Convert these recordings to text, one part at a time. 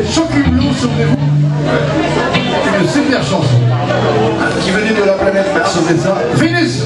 Choc Hublot, souvenez-vous. Une super chanson. Qui venait de la planète Mars. C'est ça. Vénus.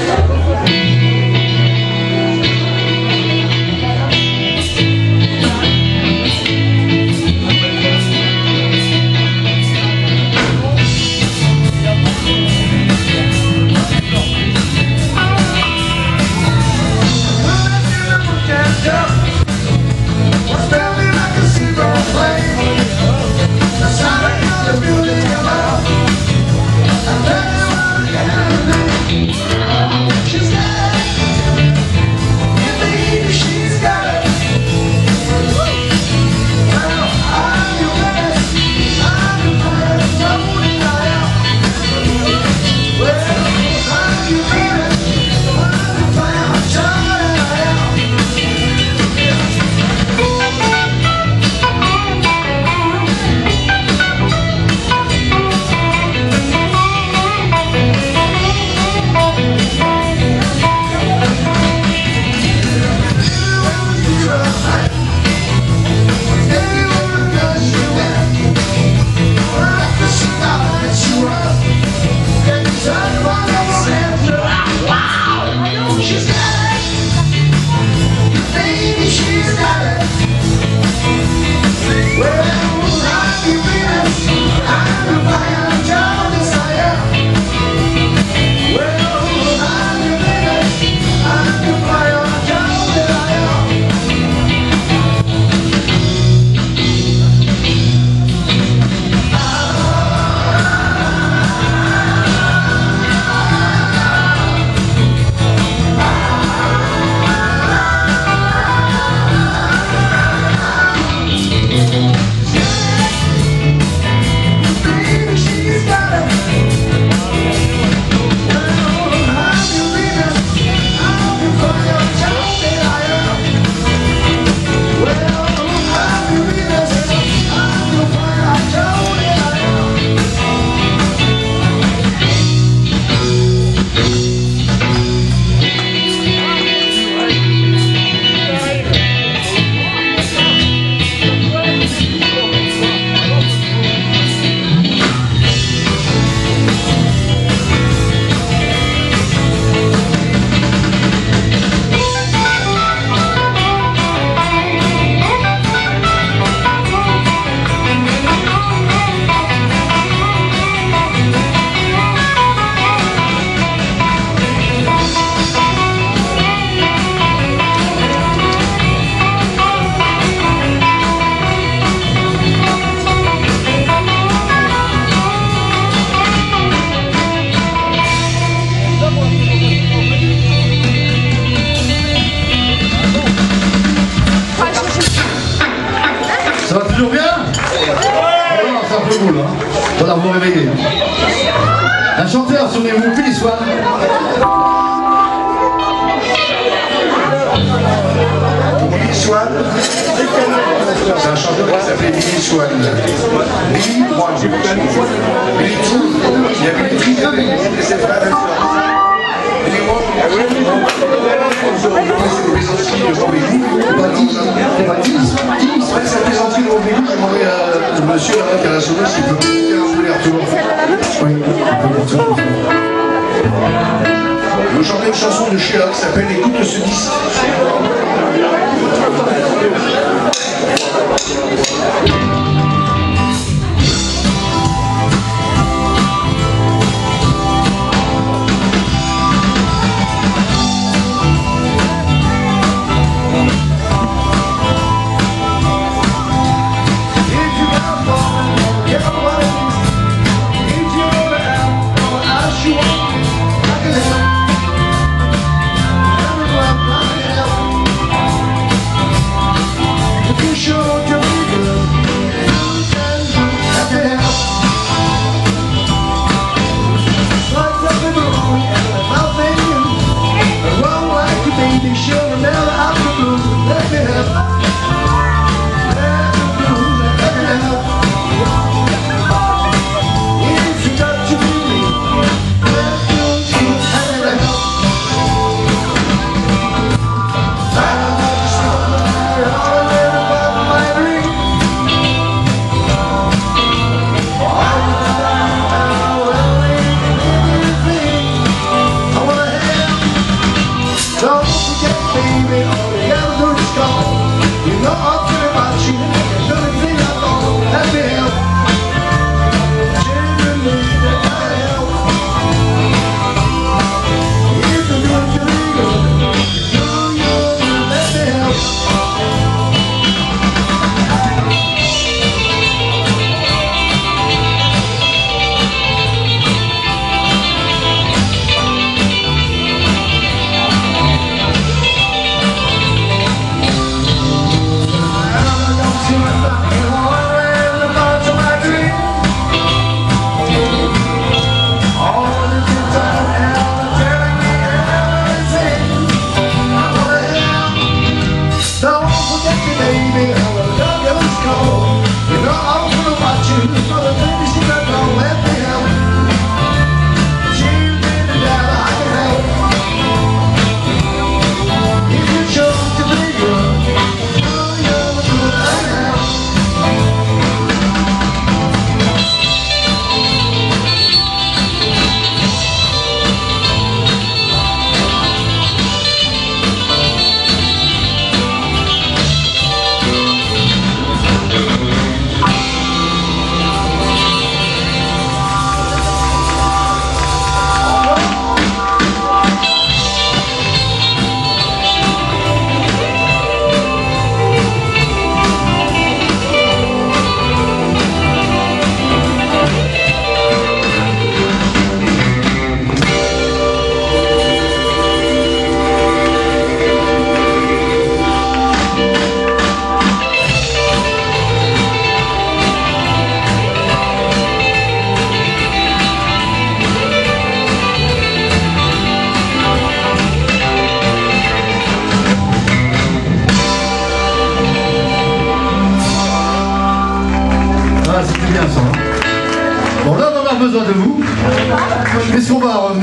Ça va toujours bien? Non, c'est un peu cool, hein. Voilà, vous vous réveillez. Un chanteur, souvenez-vous, Billy Swan. Billy Swan, c'est un chanteur qui s'appelait Billy Swan. Billy, moi j'ai Billy Two, il y a Billy Three, et ses frères et sœurs. Billy One, c'est des plaisanteries devant Billy. Après cette plaisanterie devant Billy, je demandais à monsieur là qui a la sonneuse s'il peut faire un peu l'air tout le monde. Nous chantons une chanson de Sheila qui s'appelle Écoute ce disque.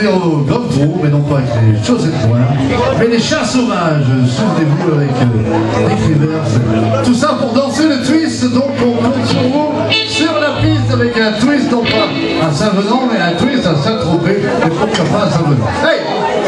dire au globe trot, mais non pas avec les chaussettes noires, mais les chats sauvages, souvenez-vous avec Nick Rivers. Tout ça pour danser le twist, donc on compte sur vous sur la piste avec un twist, non pas à Saint-Venant, mais un twist à Saint-Tropez, et pourquoi pas à Saint-Venant. Hey!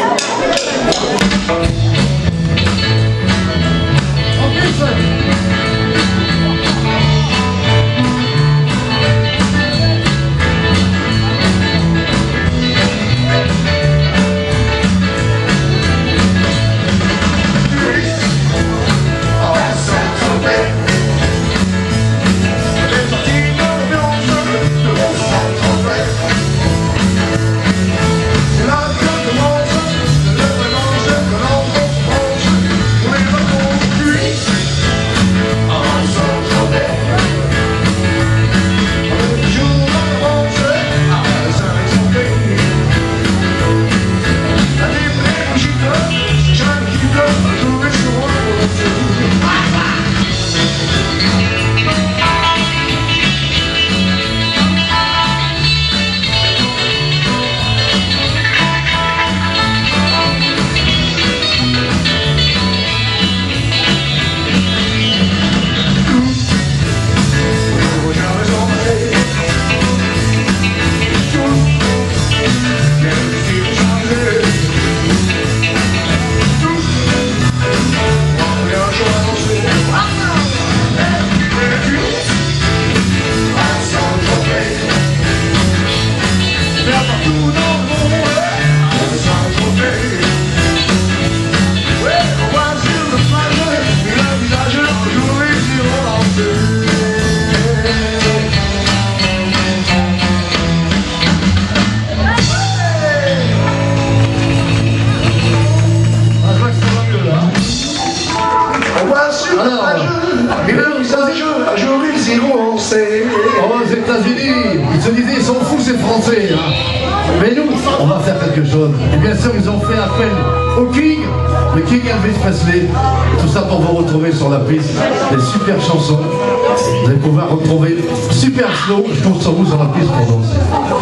Aux États-Unis, ils se disaient ils sont fous ces Français. Hein. Mais nous, on va faire quelque chose. Et bien sûr, ils ont fait appel au King, le King Elvis Presley. Tout ça pour vous retrouver sur la piste. Des super chansons. Vous allez pouvoir retrouver super slow. Je compte sur vous sur la piste pour danser.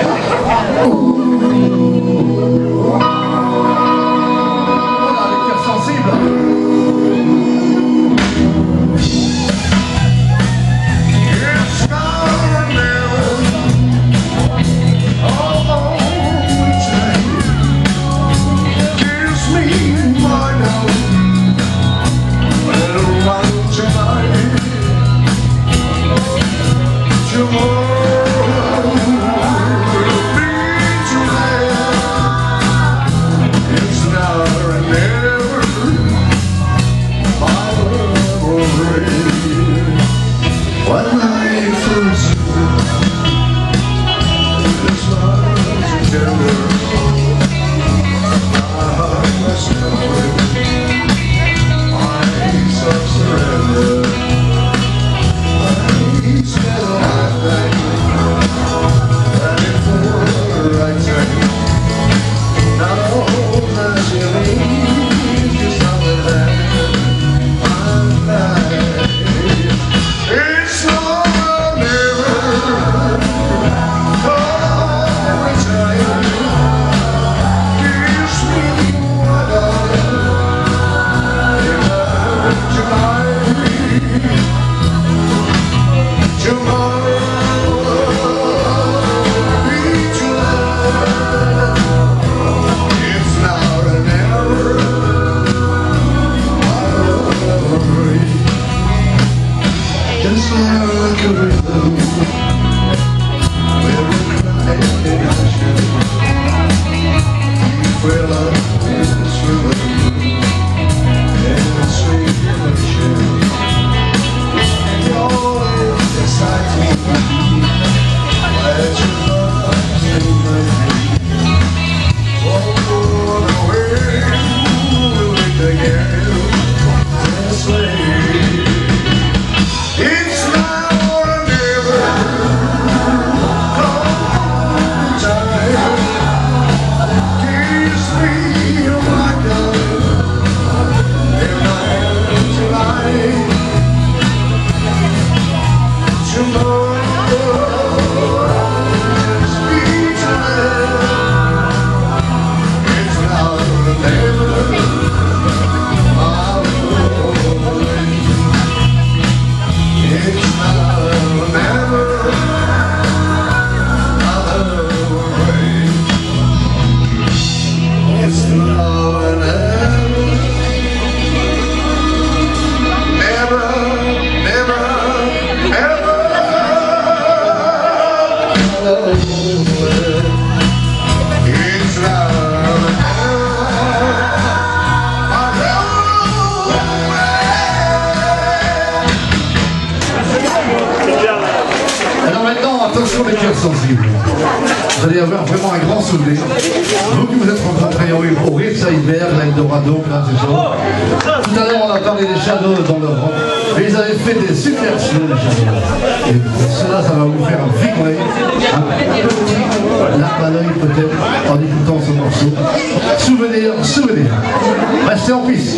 Voilà, les cœurs sensibles. possible. Vous allez avoir vraiment un grand souvenir. Vous qui vous êtes rencontrés au Ritz Iceberg, l'Eldorado, plein de choses. Tout à l'heure, on a parlé des Shadows dans leur rang. Et ils avaient fait des super slows, les Shadows. Et cela, ça va vous faire vibrer un petit larme à l'œil peut-être en écoutant ce morceau. Souvenir, souvenir. Restez en piste.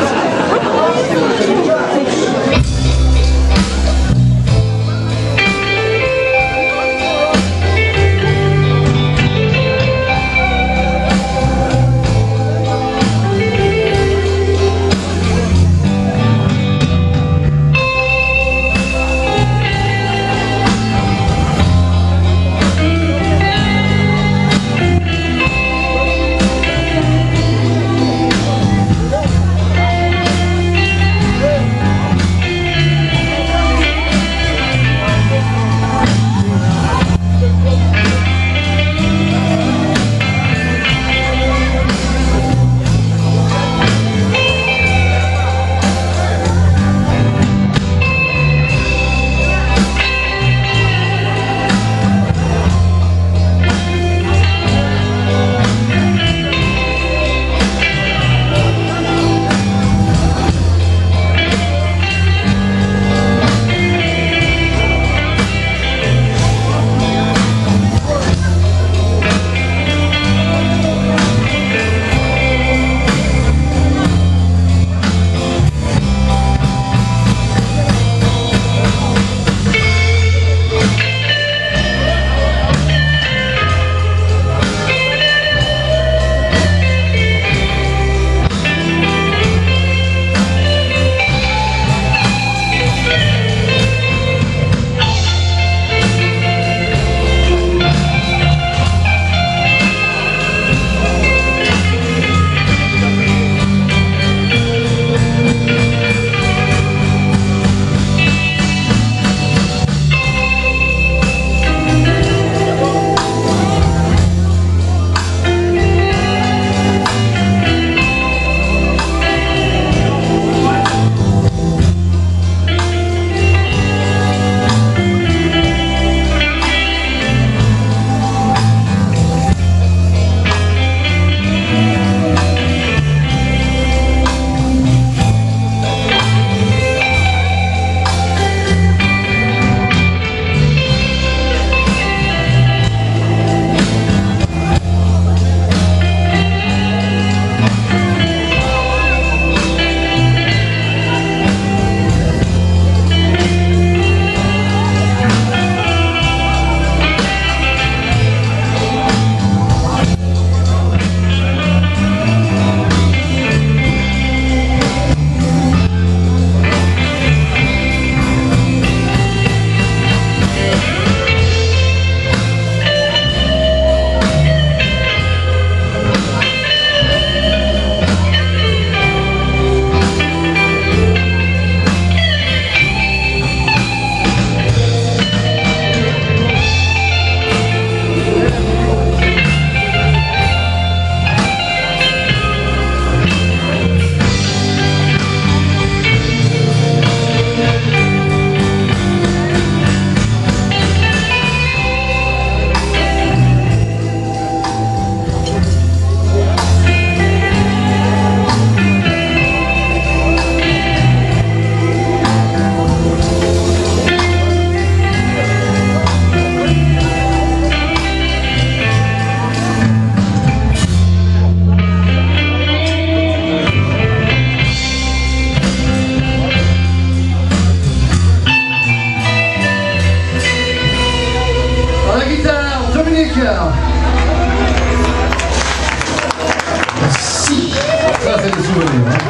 Merci. Ça, c'est des souvenirs. Hein.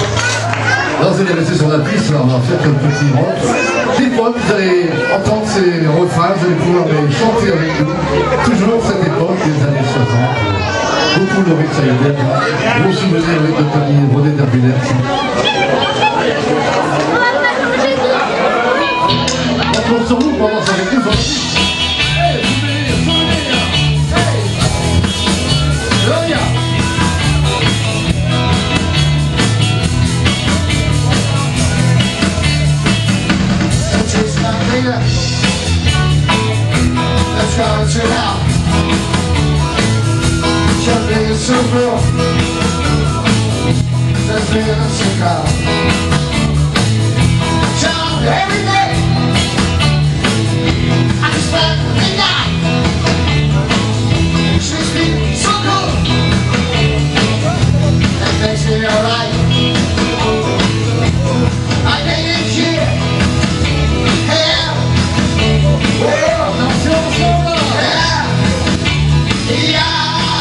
Là, vous allez rester sur la piste, là, on va faire quelques petits rock. Des fois, vous allez entendre ces refrains, vous allez pouvoir les chanter avec nous. Toujours cette époque des années 60. Beaucoup de Ritz Iceberg, gros souvenirs avec notre ami René Dervillers. On compte sur vous pendant ça avec nous. started out just being so broke, just being so proud. Child, every day I just spend the night. Treats me so good, that makes me alright. I made it here, yeah, well, don't feel so wrong, yeah, yeah.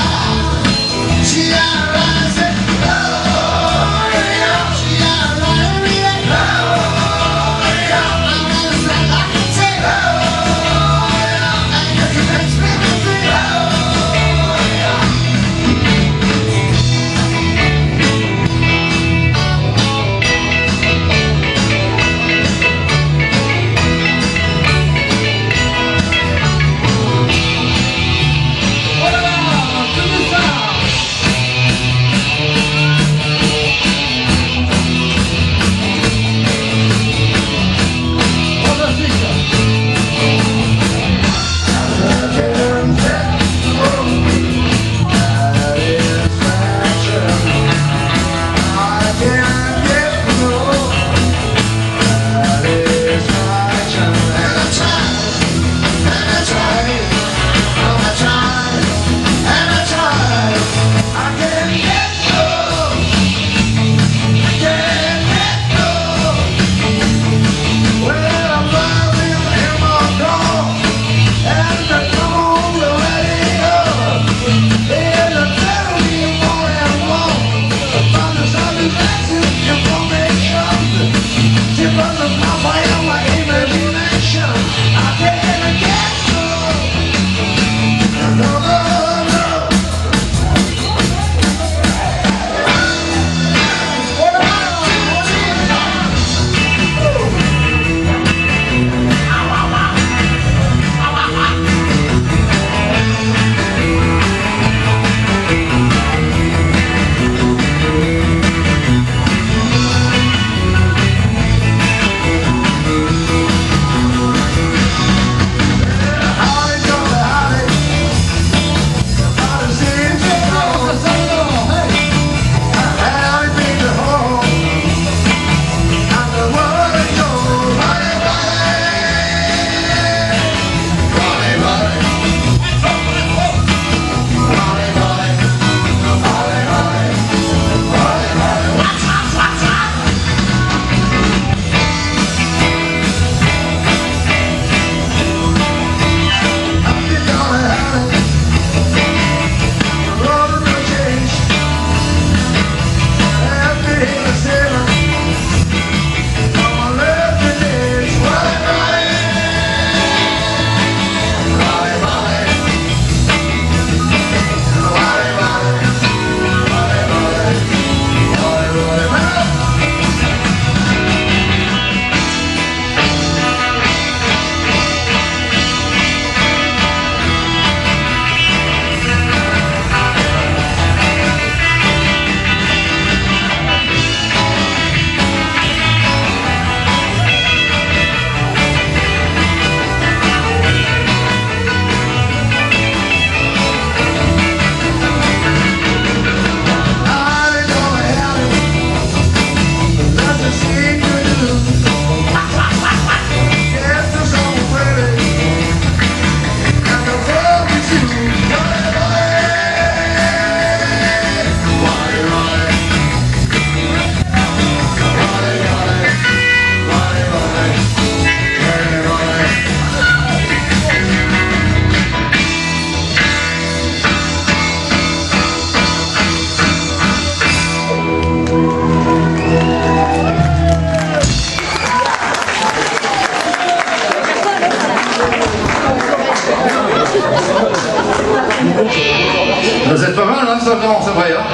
Vous êtes pas mal, hein, ça commence après. Hein.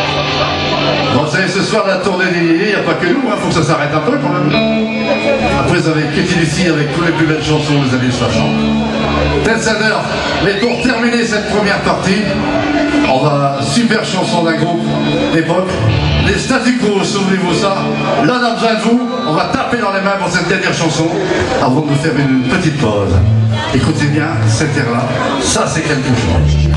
Bon, vous savez, ce soir, la tournée des Lilliers, il n'y a pas que nous, il faut que ça s'arrête un peu quand même. Après avec Katie Lucy, avec toutes les plus belles chansons des années 60. Ted Sander, mais pour terminer cette première partie, on va super chanson d'un groupe d'époque, les Statu Quo, souvenez-vous ça. Là on a besoin de vous, on va taper dans les mains pour cette dernière chanson avant de nous faire une petite pause. Écoutez bien cet air-là, ça c'est quelque chose.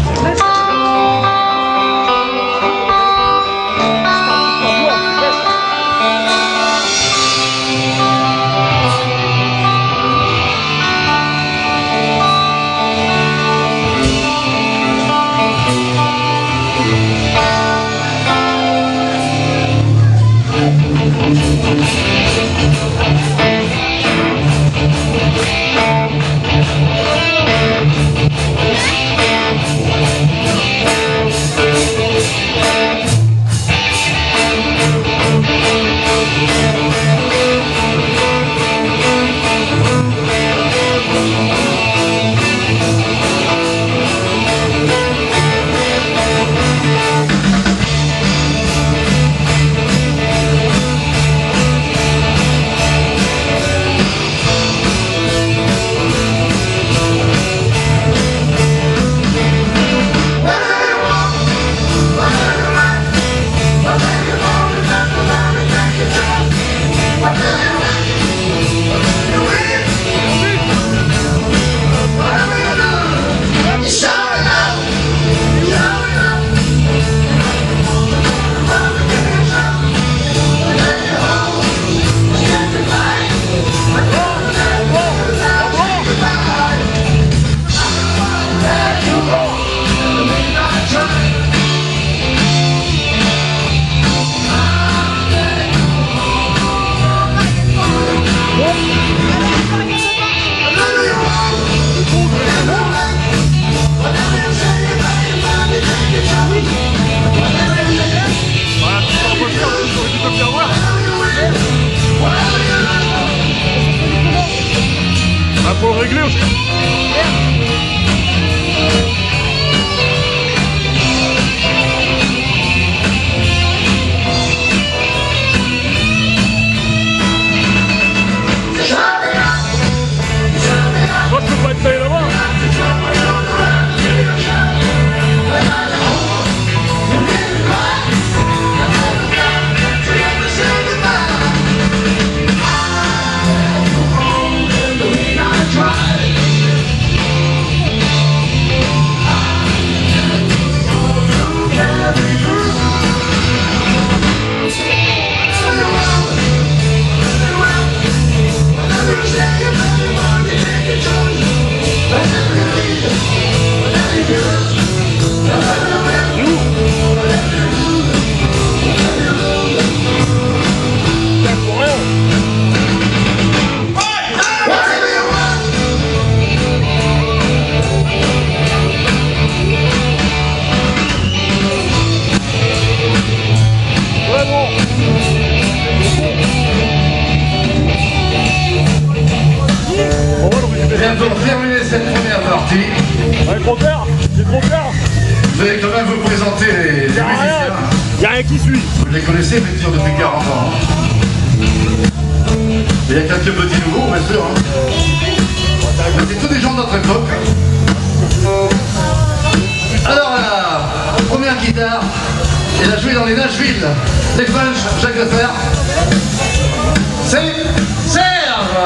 Faut le régler aussi. Moi je peux pas être taillé là-bas. Bien pour terminer cette première partie, Ouais, trop tard, c'est trop tard. je vais quand même vous présenter les musiciens. Y'a rien qui suit. Vous les connaissez bien sûr depuis 40 ans. Il y a quelques petits nouveaux, bien sûr. Mais c'est tous des gens de notre époque. Alors la première guitare, elle a joué dans les Nashville, les French, Jacques Defer. C'est Serge.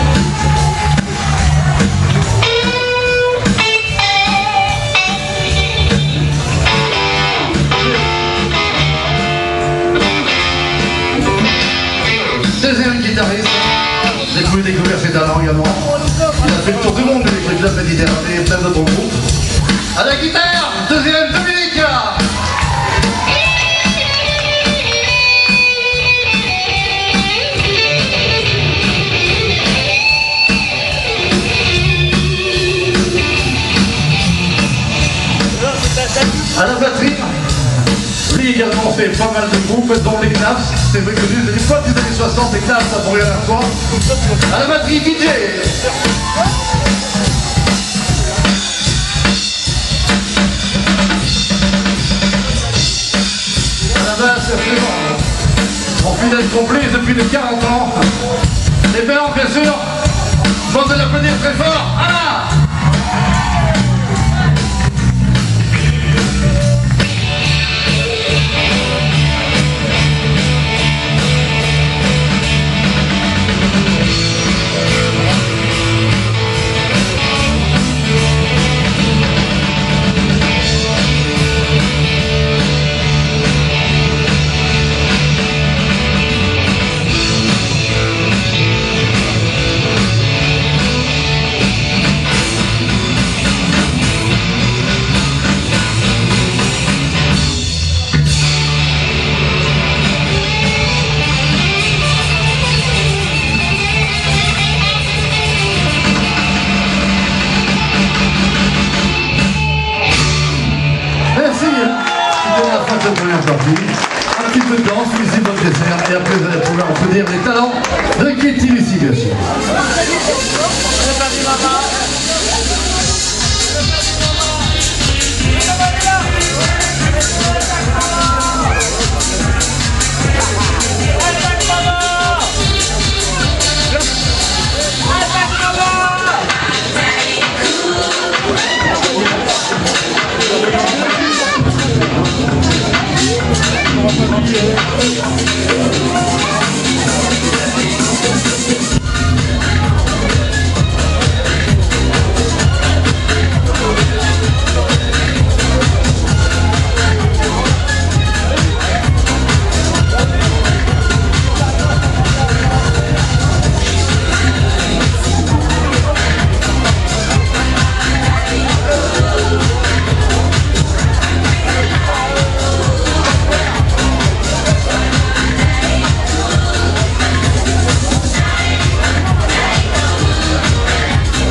Deuxième guitariste, j'ai pu découvrir ses talents également. Il a fait le tour du monde avec les clubs méditerranéens et plein d'autres groupes. À la guitare, deuxième Dominique. À la batterie, lui également fait pas mal de groupes, dont les Knaps, c'est vrai que de l'époque des années 60, les Knaps, ça pour rien à fois. À la batterie, DJ. À la basse, Clément, en fidèle complet depuis de 40 ans. Les blancs, bien sûr. Je pense de l'applaudir très fort. Ah! Première partie, un petit peu de danse, ici votre dessert, et après vous allez pouvoir applaudir les talents de Kitty ici, bien sûr. On va pas